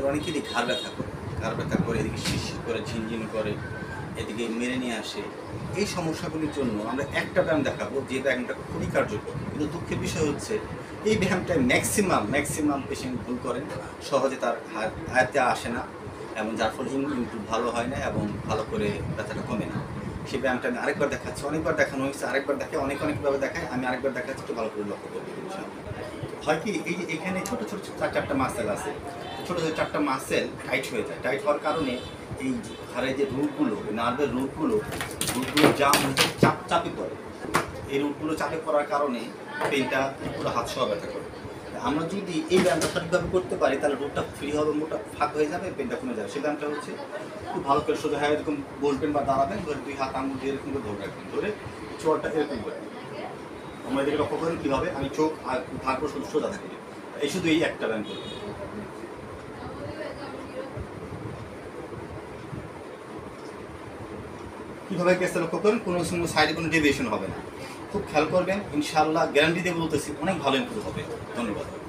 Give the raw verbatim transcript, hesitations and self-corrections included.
অনেকেরই ঘাড় ব্যথা করে, ঘাড় ব্যথা করে, এদিকে শিরশির করে, ঝিনঝিন করে, এদিকে মেরে নিয়ে আসে। এই সমস্যাগুলির জন্য আমরা একটা ব্যায়াম দেখাবো যে ব্যায়ামটা খুবই কার্যকর। কিন্তু দুঃখের বিষয় হচ্ছে এই ব্যায়ামটা ম্যাক্সিমাম ম্যাক্সিমাম পেশেন্ট ভুল করেন, সহজে তার আয়ত্তে আসে না এবং যার ফলে ইমপ্রুভ ভালো হয় না এবং ভালো করে ব্যথাটা কমে না। সেই ব্যায়ামটা আমি আরেকবার দেখাচ্ছি, অনেকবার দেখানো হয়েছে, আরেকবার দেখে অনেক অনেকভাবে দেখায়, আমি আরেকবার দেখাচ্ছি, একটু ভালো করে লক্ষ্য করবো। হয় কি, এই যে এখানে ছোটো ছোটো চার চারটা মাসেল আছে, ছোটো ছোটো চারটা মাসেল টাইট হয়ে যায়। টাইট হওয়ার কারণে এই ঘাড়ের যে রুটগুলো, নার্ভের রুটগুলো রুটগুলো জাম হচ্ছে, চাপ চাপে পড়ে। এই রুটগুলো চাপে পড়ার কারণে পেনটা পুরো হাত সহ ব্যথা করে। আমরা যদি এই ব্যায়ামটা সঠিকভাবে করতে পারি তাহলে রুটটা ফ্রি হবে, মোটা ফাঁক হয়ে যাবে, পেনটা কমে যাবে। সেই ব্যায়ামটা হচ্ছে খুব ভালো করে সোজা হয়ে এরকম বসবেন বা দাঁড়াবেন, ধরে দুই হাত আঙুল দিয়ে এরকম করে ধরে রাখবেন, ধরে চোয়ালটা এরকম করে আমরা এদিকে লক্ষ্য করেন কীভাবে আমি চোখ আর তারপর শুধু সোজা থাকি। এই শুধু এই একটা ব্যায়াম করবো। কীভাবে কেসটা লক্ষ্য করেন, কোনো সময় সাইডে কোনো ডেভিয়েশন হবে না। খুব খেয়াল করবেন, ইনশাআল্লাহ গ্যারান্টি দিয়ে বলতেছি অনেক ভালো ইমপ্রুভ হবে। ধন্যবাদ।